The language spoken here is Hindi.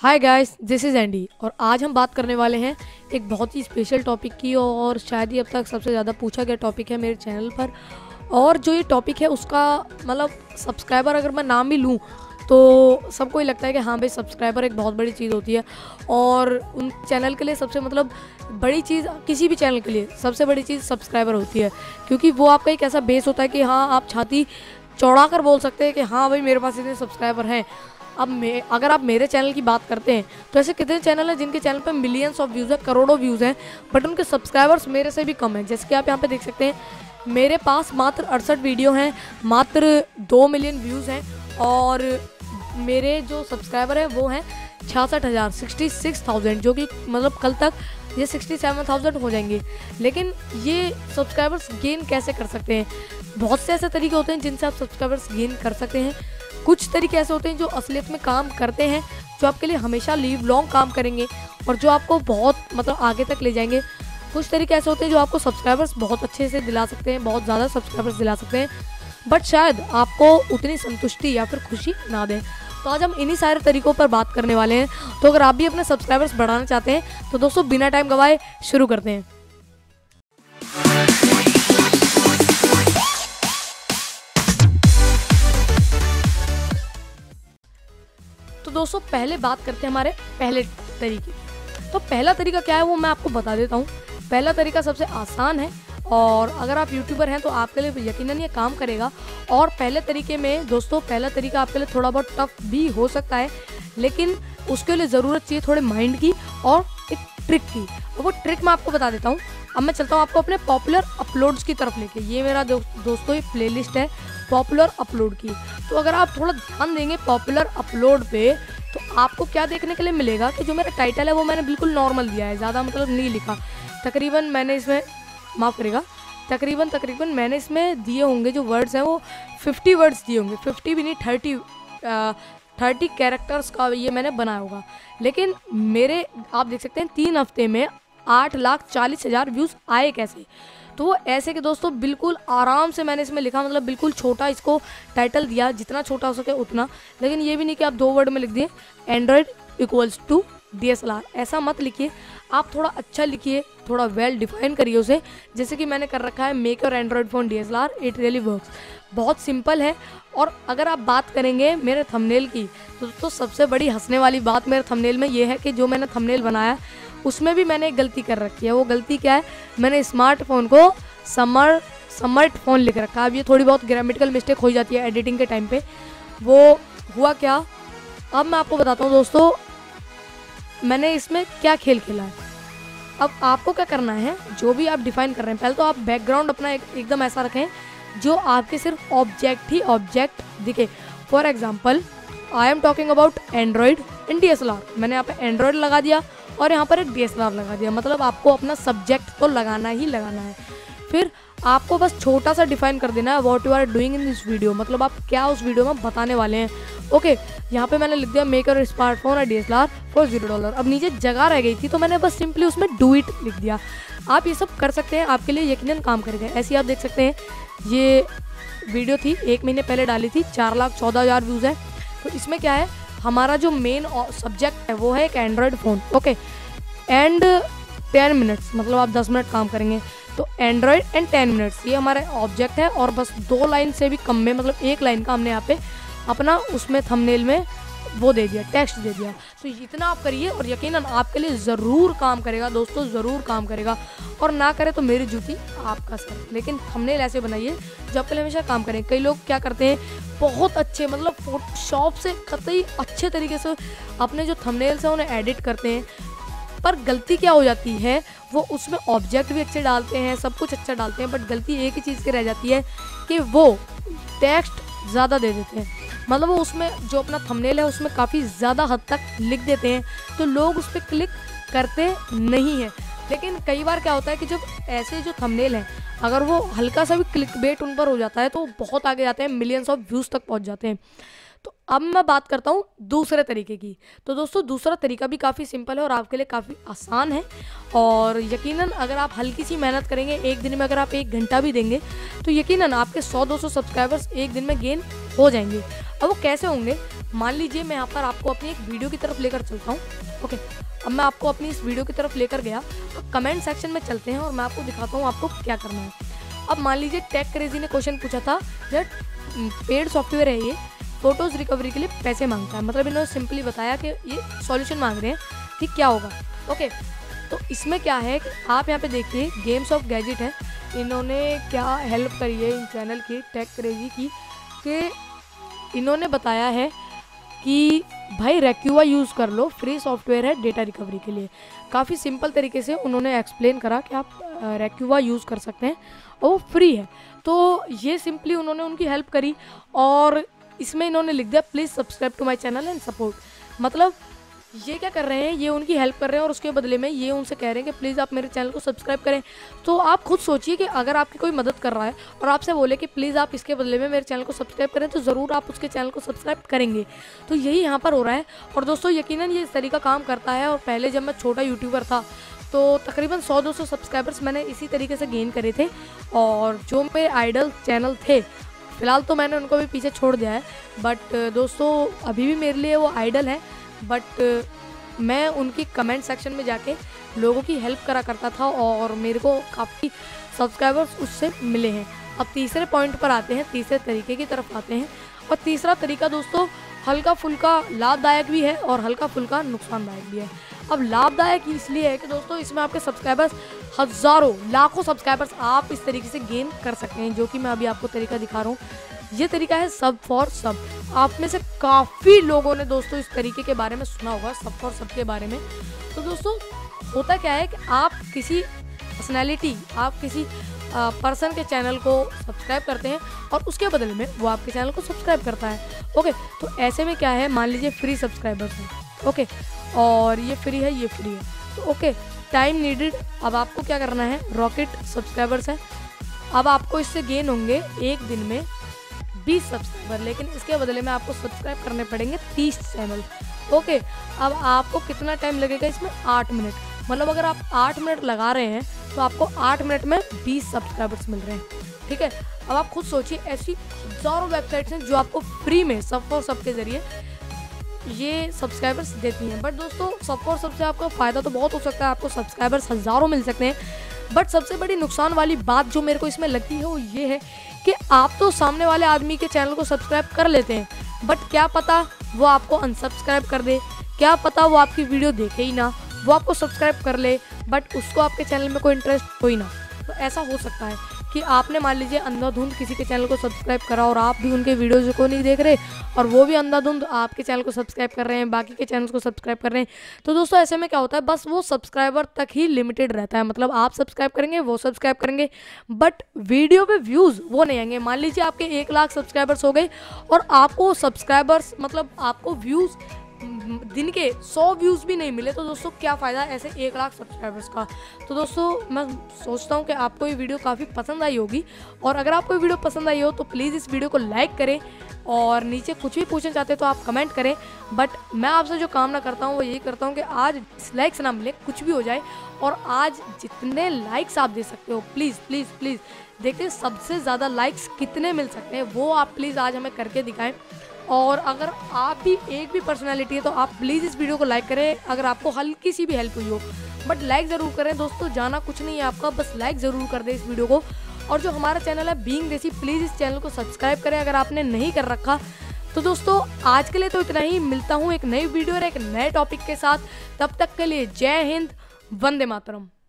Hi guys, this is Andy और आज हम बात करने वाले हैं एक बहुत ही स्पेशल टॉपिक की और शायद ही अब तक सबसे ज़्यादा पूछा गया टॉपिक है मेरे चैनल पर। और जो ये टॉपिक है उसका मतलब सब्सक्राइबर अगर मैं नाम भी लूँ तो सबको ही लगता है कि हाँ भाई सब्सक्राइबर एक बहुत बड़ी चीज़ होती है। और उन चैनल के लिए सबसे बड़ी चीज़, किसी भी चैनल के लिए सबसे बड़ी चीज़ सब्सक्राइबर होती है, क्योंकि वो आपका एक ऐसा बेस होता है कि हाँ आप छाती चौड़ा कर बोल सकते हैं कि हाँ भाई मेरे पास इतने सब्सक्राइबर हैं। अगर आप मेरे चैनल की बात करते हैं तो ऐसे कितने चैनल हैं जिनके चैनल पे मिलियंस ऑफ व्यूज़ हैं, करोड़ों व्यूज़ हैं, बट उनके सब्सक्राइबर्स मेरे से भी कम हैं। जैसे कि आप यहाँ पे देख सकते हैं, मेरे पास मात्र 68 वीडियो हैं, मात्र 2 मिलियन व्यूज़ हैं और मेरे जो सब्सक्राइबर हैं वो हैं 66,000 66,000, जो कि मतलब कल तक ये 67,000 हो जाएंगे। लेकिन ये सब्सक्राइबर्स गेन कैसे कर सकते हैं? बहुत से ऐसे तरीके होते हैं जिनसे आप सब्सक्राइबर्स गेन कर सकते हैं। कुछ तरीके ऐसे होते हैं जो असलियत में काम करते हैं, जो आपके लिए हमेशा लिव लॉन्ग काम करेंगे और जो आपको बहुत आगे तक ले जाएंगे। कुछ तरीके ऐसे होते हैं जो आपको सब्सक्राइबर्स बहुत अच्छे से दिला सकते हैं, बहुत ज़्यादा सब्सक्राइबर्स दिला सकते हैं, बट शायद आपको उतनी संतुष्टि या फिर खुशी ना दें। तो आज हम इन्हीं सारे तरीकों पर बात करने वाले हैं। तो अगर आप भी अपने सब्सक्राइबर्स बढ़ाना चाहते हैं तो दोस्तों बिना टाइम गवाए शुरू करते हैं। तो दोस्तों पहले बात करते हैं हमारे पहले तरीके की। तो पहला तरीका क्या है वो मैं आपको बता देता हूँ। पहला तरीका सबसे आसान है और अगर आप यूट्यूबर हैं तो आपके लिए यकीनन ये काम करेगा। और पहले तरीके में दोस्तों, पहला तरीका आपके लिए थोड़ा बहुत टफ भी हो सकता है, लेकिन उसके लिए ज़रूरत चाहिए थोड़े माइंड की और एक ट्रिक की। और वो ट्रिक मैं आपको बता देता हूँ। अब मैं चलता हूँ आपको अपने पॉपुलर अपलोड्स की तरफ लेके। ये मेरा दोस्तों ये प्लेलिस्ट है पॉपुलर अपलोड की। तो अगर आप थोड़ा ध्यान देंगे पॉपुलर अपलोड पे तो आपको क्या देखने के लिए मिलेगा कि जो मेरा टाइटल है वो मैंने बिल्कुल नॉर्मल दिया है, ज़्यादा नहीं लिखा। तकरीबन मैंने इसमें माफ़ करेगा, तकरीबन मैंने इसमें दिए होंगे जो वर्ड्स हैं वो 50 वर्ड्स दिए होंगे। 50 भी नहीं, 30 कैरेक्टर्स का ये मैंने बनाया होगा। लेकिन मेरे आप देख सकते हैं 3 हफ्ते में 8,40,000 व्यूज़ आए कैसे। तो वो ऐसे कि दोस्तों बिल्कुल आराम से मैंने इसमें लिखा, बिल्कुल छोटा इसको टाइटल दिया, जितना छोटा हो सके उतना। लेकिन ये भी नहीं कि आप 2 वर्ड में लिख दिए एंड्रॉयड इक्वल्स टू DSLR, ऐसा मत लिखिए। आप थोड़ा अच्छा लिखिए, थोड़ा वेल डिफाइन करिए उसे। जैसे कि मैंने कर रखा है make your android phone DSLR, it really works. बहुत सिंपल है। और अगर आप बात करेंगे मेरे थंबनेल की तो सबसे बड़ी हंसने वाली बात मेरे थंबनेल में ये है कि जो मैंने थंबनेल बनाया उसमें भी मैंने एक गलती कर रखी है। वो गलती क्या है? मैंने स्मार्टफोन को समर्ट फ़ोन लिख रखा है। अब ये थोड़ी बहुत ग्रामेटिकल मिस्टेक हो जाती है एडिटिंग के टाइम पे। वो हुआ क्या, अब मैं आपको बताता हूँ दोस्तों मैंने इसमें क्या खेल खेला है। अब आपको क्या करना है, जो भी आप डिफाइन कर रहे हैं, पहले तो आप बैकग्राउंड अपना एकदम ऐसा रखें जो आपके सिर्फ ऑब्जेक्ट दिखे। For example I am talking about android in DSLR। मैंने यहाँ पे एंड्रॉयड लगा दिया और यहाँ पर एक DSLR लगा दिया। मतलब आपको अपना सब्जेक्ट तो लगाना ही लगाना है। फिर आपको बस छोटा सा डिफाइन कर देना है what you are doing in this video, मतलब आप क्या उस वीडियो में बताने वाले हैं। ओके, यहाँ पे मैंने लिख दिया मेक योर स्मार्टफोन और DSLR फॉर $0। अब नीचे जगह रह गई थी तो मैंने बस सिंपली उसमें डू इट लिख दिया। आप ये सब कर सकते हैं, आपके लिए यकीनन काम करेगा। ऐसे ही आप देख सकते हैं ये वीडियो थी 1 महीने पहले डाली थी, 4,14,000 व्यूज़ है। तो इसमें क्या है, हमारा जो मेन सब्जेक्ट है वो है एक android phone. Okay, and 10 minutes, मतलब आप 10 मिनट काम करेंगे। तो एंड्रॉयड एंड 10 मिनट्स ये हमारा ऑब्जेक्ट है। और बस 2 लाइन से भी कम में, मतलब 1 लाइन का हमने यहाँ पे अपना उसमें थंबनेल में वो दे दिया, टेक्स्ट दे दिया। तो इतना आप करिए और यकीनन आपके लिए ज़रूर काम करेगा दोस्तों, ज़रूर काम करेगा। और ना करे तो मेरी जूती आपका सर। लेकिन थंबनेल ऐसे बनाइए जो आपके लिए हमेशा काम करें। कई लोग क्या करते हैं, बहुत अच्छे फोटोशॉप से कतई अच्छे तरीके से अपने जो थंबनेल्स हैं उन्हें एडिट करते हैं, पर गलती क्या हो जाती है, वो उसमें ऑब्जेक्ट भी अच्छे डालते हैं, सब कुछ अच्छा डालते हैं, बट गलती एक ही चीज़ की रह जाती है कि वो टेक्स्ट ज़्यादा दे देते हैं। मतलब वो उसमें जो अपना थंबनेल है उसमें काफ़ी ज़्यादा हद तक लिख देते हैं, तो लोग उस पर क्लिक करते नहीं हैं। लेकिन कई बार क्या होता है कि जब ऐसे जो थंबनेल हैं अगर वो हल्का सा भी क्लिक बेट उन पर हो जाता है तो बहुत आगे जाते हैं, मिलियंस ऑफ व्यूज़ तक पहुंच जाते हैं। तो अब मैं बात करता हूँ दूसरे तरीके की। तो दोस्तों दूसरा तरीका भी काफ़ी सिंपल है और आपके लिए काफ़ी आसान है, और यकीनन अगर आप हल्की सी मेहनत करेंगे, एक दिन में अगर आप 1 घंटा भी देंगे तो यकीनन आपके 100-200 सब्सक्राइबर्स एक दिन में गेन हो जाएंगे। अब वो कैसे होंगे, मान लीजिए मैं यहाँ पर आपको अपनी एक वीडियो की तरफ लेकर चलता हूँ। ओके, अब मैं आपको अपनी इस वीडियो की तरफ लेकर गया, तो कमेंट सेक्शन में चलते हैं और मैं आपको दिखाता हूँ आपको क्या करना है। अब मान लीजिए टेक क्रेजी ने क्वेश्चन पूछा था, जब पेड सॉफ्टवेयर है ये फोटोज़ रिकवरी के लिए पैसे मांगता है, मतलब इन्होंने सिंपली बताया कि ये सॉल्यूशन मांग रहे हैं कि क्या होगा। ओके, तो इसमें क्या है कि आप यहाँ पे देखिए गेम्स ऑफ गैजेट है, इन्होंने क्या हेल्प करी है इन चैनल की टेक क्रेजी की, कि इन्होंने बताया है कि भाई रेक्यूवा यूज़ कर लो, फ्री सॉफ्टवेयर है डेटा रिकवरी के लिए। काफ़ी सिंपल तरीके से उन्होंने एक्सप्लेन करा कि आप रेक्यूवा यूज़ कर सकते हैं और वो फ्री है। तो ये सिंपली उन्होंने उनकी हेल्प करी, और इसमें इन्होंने लिख दिया please subscribe to my channel and support. मतलब ये क्या कर रहे हैं, ये उनकी हेल्प कर रहे हैं और उसके बदले में ये उनसे कह रहे हैं कि प्लीज़ आप मेरे चैनल को सब्सक्राइब करें। तो आप खुद सोचिए कि अगर आपकी कोई मदद कर रहा है और आपसे बोले कि प्लीज़ आप इसके बदले में मेरे चैनल को सब्सक्राइब करें, तो ज़रूर आप उसके चैनल को सब्सक्राइब करेंगे। तो यही यहाँ पर हो रहा है। और दोस्तों यकीनन ये इस तरीका काम करता है, और पहले जब मैं छोटा यूट्यूबर था तो तकरीबन 100-200 सब्सक्राइबर्स मैंने इसी तरीके से गेन करे थे, और जो मेरे आइडल चैनल थे फ़िलहाल तो मैंने उनको भी पीछे छोड़ दिया है, बट दोस्तों अभी भी मेरे लिए वो आइडल है। बट मैं उनकी कमेंट सेक्शन में जाके लोगों की हेल्प करा करता था और मेरे को काफ़ी सब्सक्राइबर्स उससे मिले हैं। अब तीसरे पॉइंट पर आते हैं, तीसरे तरीके की तरफ आते हैं। और तीसरा तरीका दोस्तों हल्का फुल्का लाभदायक भी है और हल्का फुल्का नुकसानदायक भी है। अब लाभदायक इसलिए है कि दोस्तों इसमें आपके सब्सक्राइबर्स हज़ारों लाखों सब्सक्राइबर्स आप इस तरीके से गेन कर सकते हैं, जो कि मैं अभी आपको तरीका दिखा रहा हूँ। ये तरीका है सब फॉर सब। आप में से काफ़ी लोगों ने दोस्तों इस तरीके के बारे में सुना होगा, सब फॉर सब के बारे में। तो दोस्तों होता क्या है कि आप किसी पर्सनैलिटी, आप किसी पर्सन के चैनल को सब्सक्राइब करते हैं और उसके बदले में वो आपके चैनल को सब्सक्राइब करता है। ओके, तो ऐसे में क्या है, मान लीजिए फ्री सब्सक्राइबर्स हैं, ओके, और ये फ्री है, ये फ्री है, तो ओके, टाइम नीडेड। अब आपको क्या करना है, रॉकेट सब्सक्राइबर्स है, अब आपको इससे गेन होंगे एक दिन में 20 सब्सक्राइबर, लेकिन इसके बदले में आपको सब्सक्राइब करने पड़ेंगे 30 चैनल। ओके, अब आपको कितना टाइम लगेगा इसमें, 8 मिनट। मतलब अगर आप 8 मिनट लगा रहे हैं तो आपको 8 मिनट में 20 सब्सक्राइबर्स मिल रहे हैं। ठीक है, अब आप खुद सोचिए ऐसी हज़ारों वेबसाइट्स हैं जो आपको फ्री में सब फॉर सब के ज़रिए ये सब्सक्राइबर्स देती हैं। बट दोस्तों सब फॉर सब से आपको फ़ायदा तो बहुत हो सकता है, आपको सब्सक्राइबर्स हज़ारों मिल सकते हैं, बट सबसे बड़ी नुकसान वाली बात जो मेरे को इसमें लगती है वो ये है कि आप तो सामने वाले आदमी के चैनल को सब्सक्राइब कर लेते हैं, बट क्या पता वो आपको अनसब्सक्राइब कर दे, क्या पता वो आपकी वीडियो देखे ही ना, वो आपको सब्सक्राइब कर ले बट उसको आपके चैनल में कोई इंटरेस्ट हो ही ना। तो ऐसा हो सकता है कि आपने मान लीजिए अंधाधुंध किसी के चैनल को सब्सक्राइब करा और आप भी उनके वीडियोज़ को नहीं देख रहे और वो भी अंधाधुंध आपके चैनल को सब्सक्राइब कर रहे हैं, बाकी के चैनल्स को सब्सक्राइब कर रहे हैं। तो दोस्तों ऐसे में क्या होता है, बस वो सब्सक्राइबर तक ही लिमिटेड रहता है। मतलब आप सब्सक्राइब करेंगे, वो सब्सक्राइब करेंगे, बट वीडियो पे व्यूज़ वो नहीं आएंगे। मान लीजिए आपके 1 लाख सब्सक्राइबर्स हो गए और आपको सब्सक्राइबर्स मतलब आपको व्यूज़ दिन के 100 व्यूज़ भी नहीं मिले, तो दोस्तों क्या फ़ायदा ऐसे 1 लाख सब्सक्राइबर्स का। तो दोस्तों मैं सोचता हूँ कि आपको ये वीडियो काफ़ी पसंद आई होगी, और अगर आपको ये वीडियो पसंद आई हो तो प्लीज़ इस वीडियो को लाइक करें और नीचे कुछ भी पूछना चाहते हैं तो आप कमेंट करें। बट मैं आपसे जो कामना करता हूँ वो यही करता हूँ कि आज डिसलाइक्स ना मिले, कुछ भी हो जाए, और आज जितने लाइक्स आप दे सकते हो प्लीज़ प्लीज़ प्लीज़ देखिए सबसे ज़्यादा लाइक्स कितने मिल सकते हैं वो आप प्लीज़ आज हमें करके दिखाएं। और अगर आप भी एक भी पर्सनालिटी है तो आप प्लीज़ इस वीडियो को लाइक करें अगर आपको हल्की सी भी हेल्प हुई हो, बट लाइक ज़रूर करें दोस्तों, जाना कुछ नहीं है आपका, बस लाइक ज़रूर कर दें इस वीडियो को। और जो हमारा चैनल है बीइंग देसी, प्लीज़ इस चैनल को सब्सक्राइब करें अगर आपने नहीं कर रखा। तो दोस्तों आज के लिए तो इतना ही, मिलता हूँ एक नई वीडियो और एक नए टॉपिक के साथ, तब तक के लिए जय हिंद, वंदे मातरम।